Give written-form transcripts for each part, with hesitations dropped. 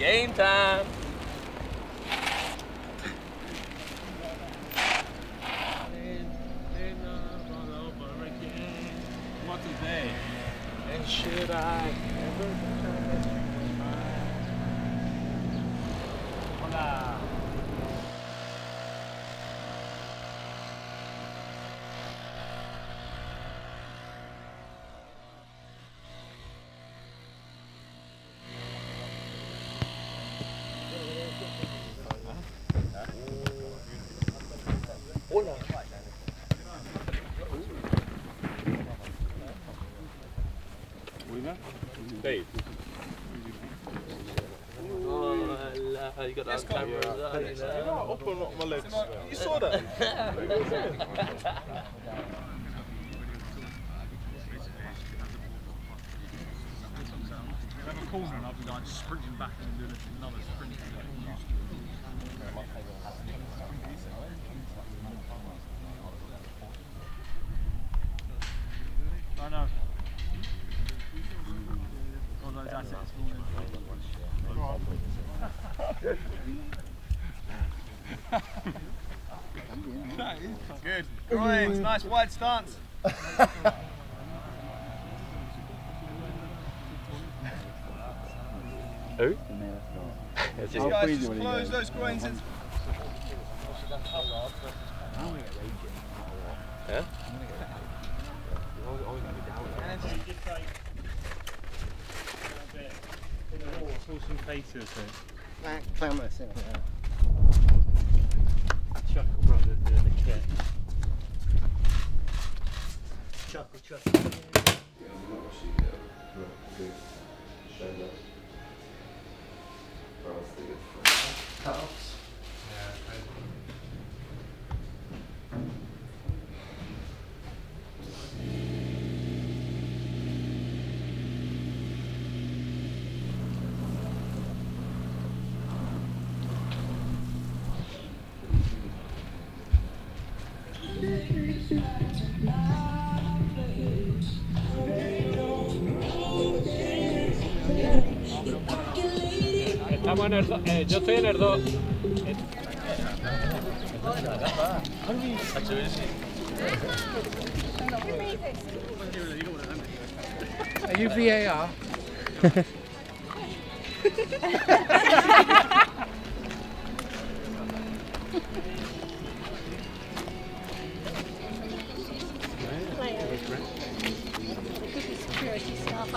Game time. What a day. And should I ever Hola. Hola. Dave. Oh, you got that camera. Up on my legs. You saw that? Have a corner and I'll be like sprinting back and doing another sprint. I know. All those assets Good. Groins, nice wide stance. Who? Just guys, just close those groins and... Yeah? pull some faces in. Clamorous, yeah. Chuckle brothers doing the kit. Chuckle, chuckle. Estamos en el 2, yo estoy en el 2. Are you VAR? Security staff.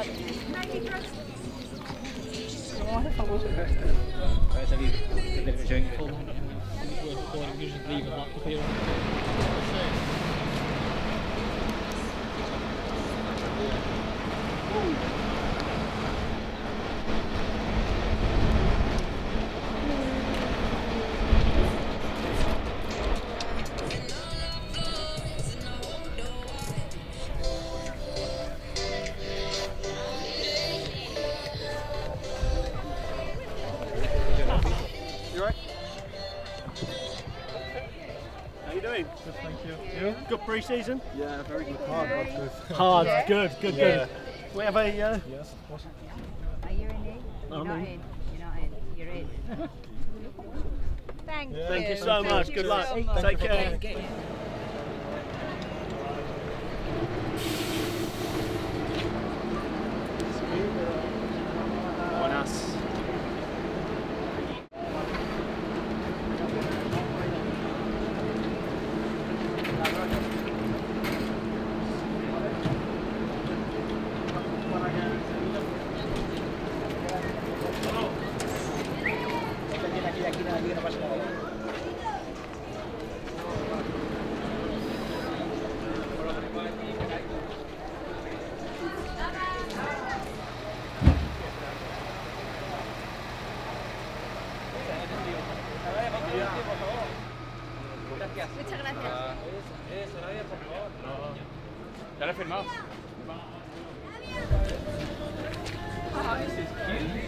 Good, thank you. You? Good pre-season? Yeah, very good. Hard, but good. Hard, good, good, Yeah. good. We have a... Yes, of course. Are you in it? You're not in. You're not in. You're in. Thank you. Thank you so much. Good luck. So much. Take care. Buenas. Aquí no pasa nada. Muchas gracias. ¿Ya lo he firmado? Oh, this is cute.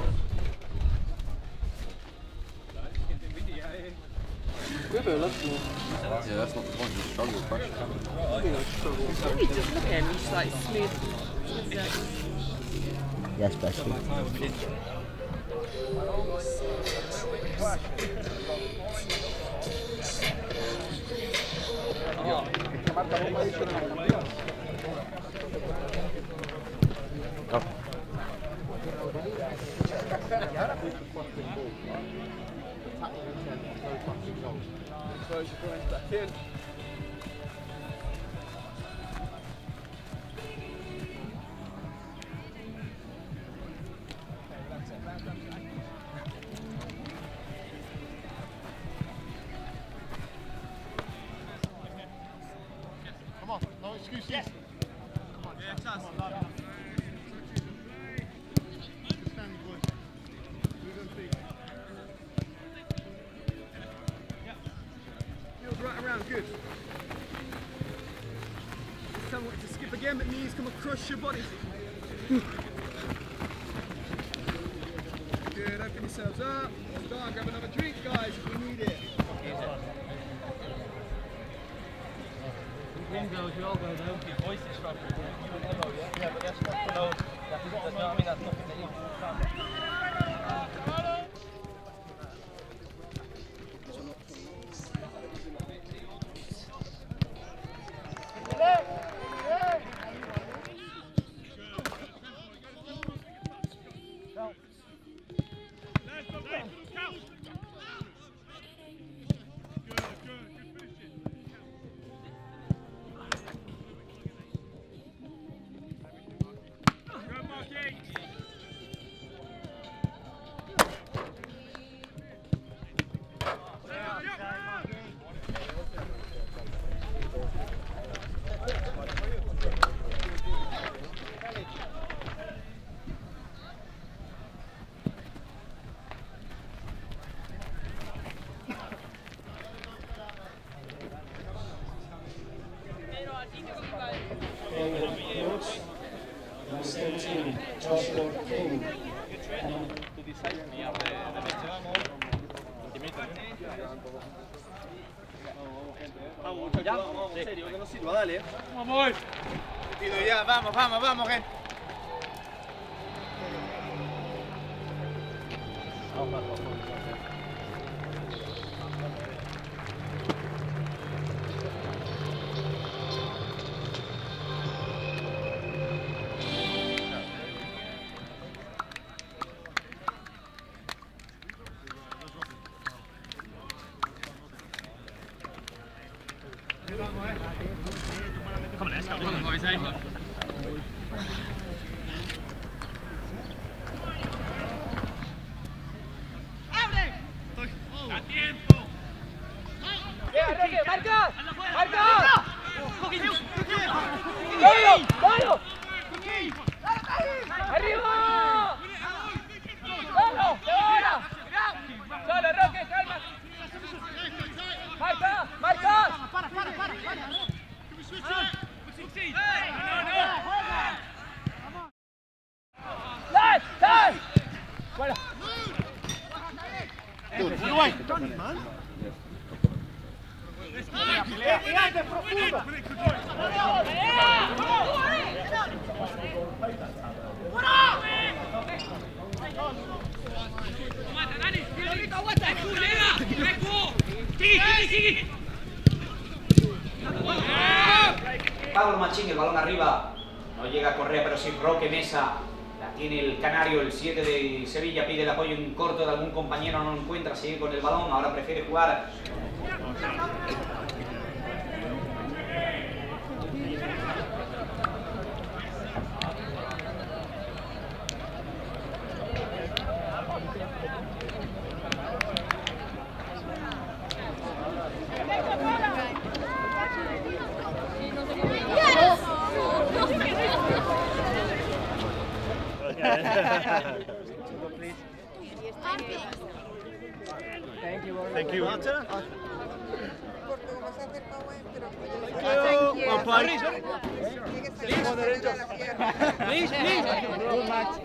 Good, let's go. Yeah, that's not the point. You struggle with pressure. Really, just look at him. He's like smooth. Yes, Bessie. Come on, no excuses. Yes. Come on, yeah, chance. Come on, standing, boys. Move them feet. Feels right around, good. This time I want you to skip again, but knees come across your body. Good, open yourselves up. Start, grab another drink, guys, if you need it. One goes, we all go though. Your voice is stronger. You and Emmo, yeah? Yeah, but that's not below. That's not, I mean, that's nothing that you can. Vamos, en serio, que no sirva, dale. Vamos. Pido ya, vamos, vamos, vamos, gente. Come on, let's go. Come on, boys, eh? ¡A tiempo! ¡Marca! ¡Marca! ¡Vamos! ¡Vamos! ¡Arriba! ¡Vamos! ¡Ahora! ¡Solo, Roque, calma! ¡Marca! ¡Marca! ¡Para! ¡Sal! ¡Sal! ¡Fuera! Pablo Machín, el balón arriba, no llega a Correa, pero sí Roque Mesa, la tiene el canario, el 7 de Sevilla, pide el apoyo en corto de algún compañero, no lo encuentra, sigue con el balón, ahora prefiere jugar. Thank you. Please, please. Good match.